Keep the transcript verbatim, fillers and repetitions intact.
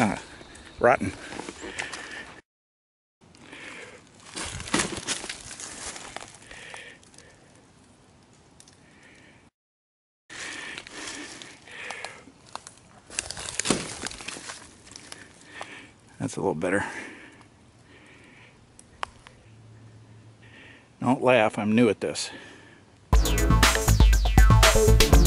Ah, rotten. That's a little better. Don't laugh, I'm new at this.